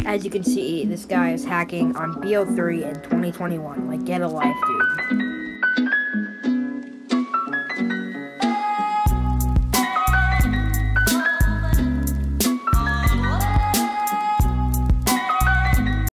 As you can see, this guy is hacking on bo3 in 2021. Like, get a life, dude.